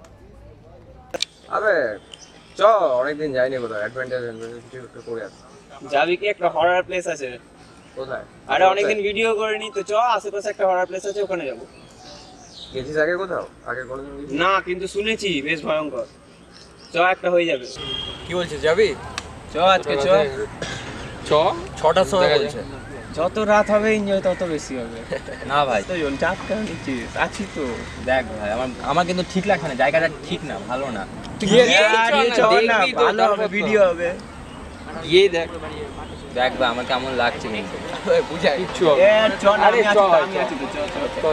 আবে চ অনেকদিন যাইনি কোথাও অ্যাডভেঞ্চার কিছু করে আসি। যাবি কি? একটা হরর প্লেস আছে। কোথায়? আরে অনেকদিন ভিডিও করিনি তো, চ আশেপাশে একটা হরর প্লেস আছে, ওখানে যাবো। গেছিস আগে কোথাও? আগে কোনোদিন গেছিস? না, কিন্তু শুনেছি বেশ ভয়ঙ্কর। চ একটা হয়ে যাবে। কি বলছিস, যাবি? চ আজকে চ। ছ 6টার সময় বলছে। যত রাত হবে এনজয় তত বেশি হবে। না ভাই, তো জন চাপটা নিচ্ছিস, আছি তো। দেখ ভাই, আমার কিন্তু ঠিক লাগছে না, জায়গাটা ঠিক না, ভালো না। ভালো হবে, ভিডিও হবে। গিয়ে দেখ দেখ ভাই আমার কেমন লাগছে কিন্তু। বুঝাই চ না, আমি আছি তো, চ।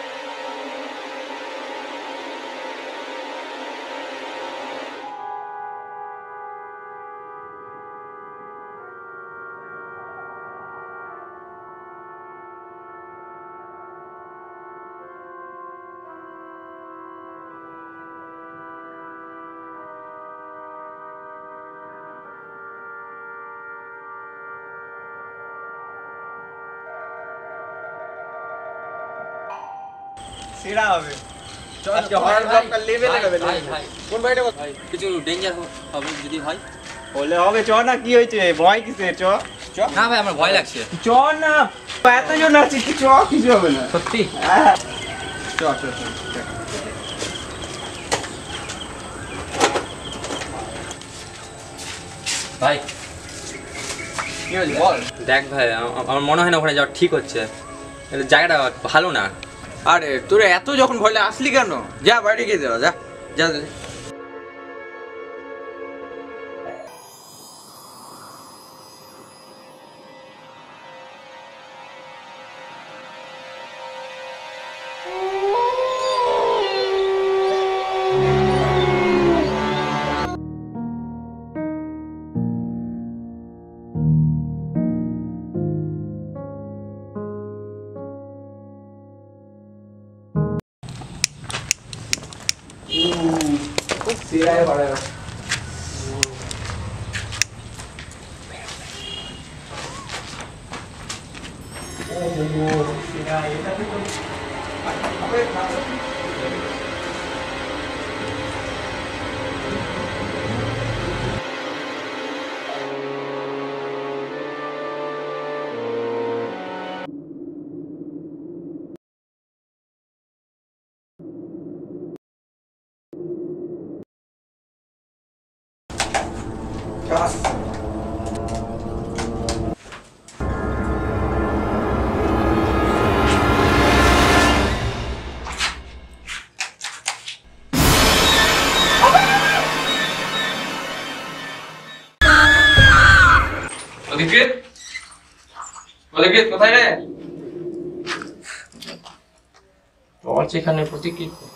সেরা হবে। আজকে হরর ব্লগটা লেভেলে হবে। কোন ভাইটা ভাই কিছু ডেঞ্জার হবে যদি হয়? বলে হবে, চ না, কি হয়েছে, ভয় কিসে? চ না ভাই আমার ভয় লাগছে। চ না, এতজন আছি, কি চ, কিছু হবে না। সত্যি? হ্যাঁ চ। ভাই কি হয়েছে বল। দেখ ভাই, আমার মনে হয় না ওখানে যাওয়া ঠিক হচ্ছে, জায়গাটা ভালো না। আরে তোরা এত যখন ভয় লাগে আসলি কেন? যা বাইরে গিয়ে যা যা যা। সেরাই বাড়ে না। Pathikrit? Pathikrit কোথায় রে? চল সেখানে, প্রতীক্ষিত।